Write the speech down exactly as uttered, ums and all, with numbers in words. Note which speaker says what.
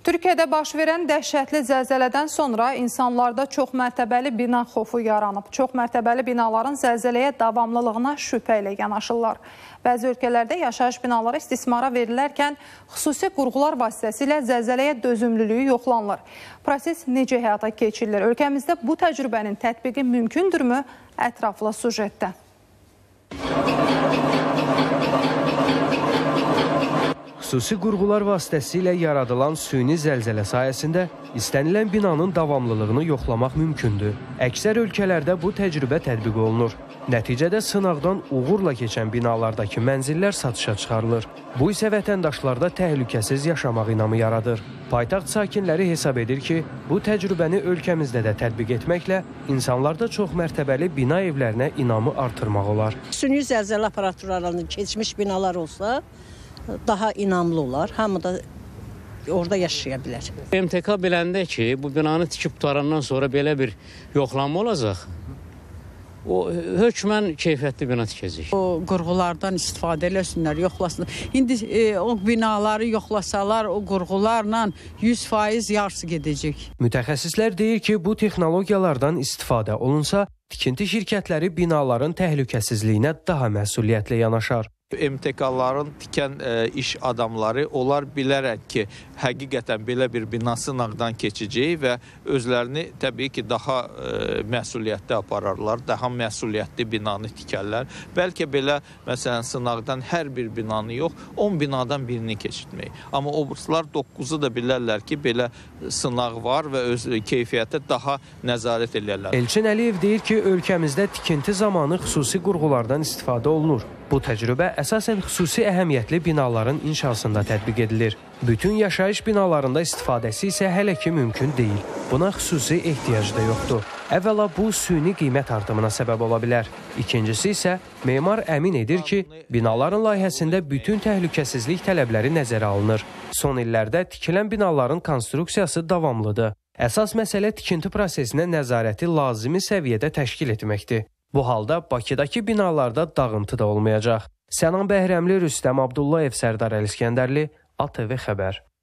Speaker 1: Türkiyədə baş verən dəhşətli zəlzələdən sonra insanlarda çoxmərtəbəli bina xofu yaranıb. Çoxmərtəbəli binaların zəlzələyə davamlılığına şübhə ilə yanaşırlar. Bəzi ölkələrdə yaşayış binaları istismara verilərkən xüsusi qurğular vasitəsilə zəlzələyə dözümlülüyü yoxlanılır. Proses necə həyata keçirilir? Ölkəmizdə bu təcrübənin tətbiqi mümkündürmü? Ətraflı sujetdə.
Speaker 2: Xüsusi qurğular vasitəsilə yaradılan süni zəlzələ sayəsində istənilən binanın davamlılığını yoxlamaq mümkündür. Əksər ölkələrdə bu təcrübə tətbiq olunur. Nəticədə sınaqdan uğurla keçən binalardakı mənzillər satışa çıxarılır. Bu isə vətəndaşlarda təhlükəsiz yaşamaq inamı yaradır. Paytaxt sakinləri hesab edir ki, bu təcrübəni ölkəmizdə də tətbiq etməklə insanlarda çoxmərtəbəli bina evlərinə inamı artırmaq olar.
Speaker 3: Süni zəlzələ aparaturlarının keçmiş binalar olsa, daha inamlı olar, hamı da orada yaşaya bilər.
Speaker 4: M T K biləndə ki, bu binanı tikib qutarandan sonra belə bir yoxlanma olacaq, o hökmən keyfiyyətli bina tikəcək.
Speaker 5: O qurğulardan istifadə eləsinlər, yoxlasınlar. İndi e, o binaları yoxlasalar, o qurğularla yüz faiz yarısı gedəcək.
Speaker 2: Mütəxəssislər deyir ki, bu texnologiyalardan istifadə olunsa, tikinti şirkətləri binaların təhlükəsizliyinə daha məsuliyyətlə yanaşar.
Speaker 6: M T K'ların tikən e, iş adamları onlar bilərək ki, həqiqətən belə bir bina sınaqdan keçəcək və özlərini təbii ki, daha e, məsuliyyətli apararlar, daha məsuliyyətli binanı tikərlər. Bəlkə belə, məsələn, sınaqdan hər bir binanı yox, on binadan birini keçirtmək. Amma obrislər doqquzu da bilərlər ki, belə sınaq var və öz keyfiyyətə daha nəzarət edirlər.
Speaker 2: Elçin Əliyev deyir ki, ölkəmizdə tikinti zamanı xüsusi qurğulardan istifadə olunur. Bu təcrübə əsasən xüsusi əhəmiyyətli binaların inşasında tətbiq edilir. Bütün yaşayış binalarında istifadəsi isə hələ ki mümkün deyil. Buna xüsusi ehtiyac da yoxdur. Əvvəla bu süni qiymət artımına səbəb ola bilər. İkincisi isə memar əmin edir ki, binaların layihəsində bütün təhlükəsizlik tələbləri nəzərə alınır. Son illərdə tikilən binaların konstruksiyası davamlıdır. Əsas məsələ tikinti prosesinə nəzarəti lazımi səviyyədə təşkil etməkdir. Bu halda Bakıdakı binalarda dağıntı da olmayacaq. Sənan Bəhrəmli, Rüstəm Abdullayev, Sərdar Əliskəndərli, A T V Xəbər.